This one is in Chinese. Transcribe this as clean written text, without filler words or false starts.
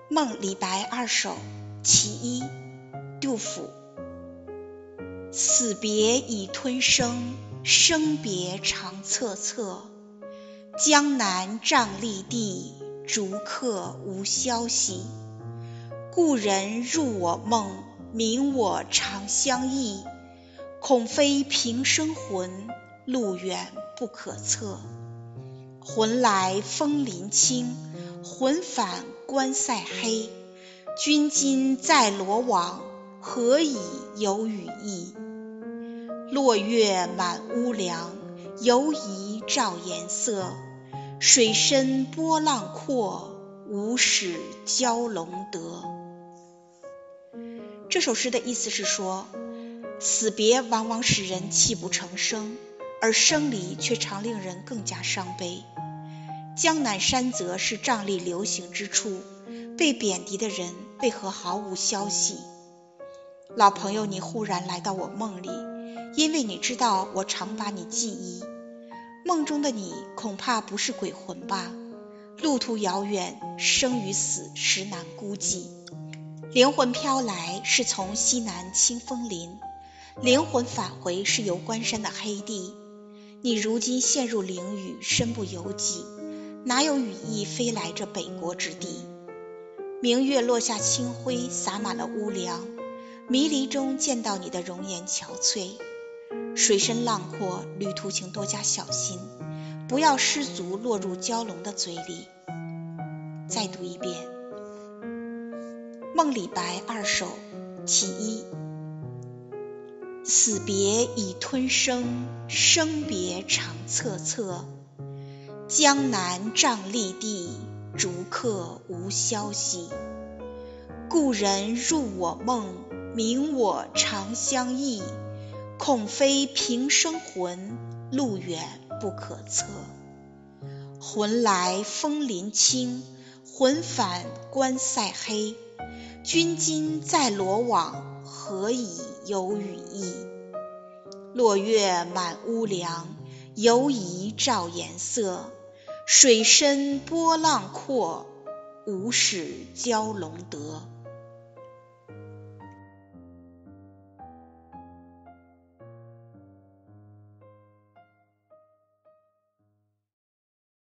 梦李白二首其一，杜甫。死别已吞声，生别长恻恻。江南瘴疠地，逐客无消息。故人入我梦，明我长相忆。恐非平生魂，路远不可测。魂来风林清，魂返关塞黑。君今在罗网，何以有羽翼？落月满屋梁，犹疑照颜色。水深波浪阔，无始蛟龙得。这首诗的意思是说，死别往往使人泣不成声，而生离却常令人更加伤悲。江南山泽是瘴疠流行之处，被贬低的人为何毫无消息？老朋友，你忽然来到我梦里，因为你知道我常把你记忆。梦中的你恐怕不是鬼魂吧？路途遥远，生与死实难估计。灵魂飘来是从西南清风林，灵魂返回是游关山的黑地。你如今陷入囹圄，身不由己，哪有羽翼飞来这北国之地？明月落下清辉，洒满了屋梁。迷离中见到你的容颜憔悴。水深浪阔，旅途请多加小心，不要失足落入蛟龙的嘴里。再读一遍。梦李白二首其一。死别已吞声，生别长恻恻。江南瘴疠地，逐客无消息。故人入我梦，明我长相忆。恐非平生魂，路远不可测。魂来风林清，魂返关塞黑。君今在罗网，何以有羽翼？落月满屋梁，犹疑照颜色。水深波浪阔，无始蛟龙得。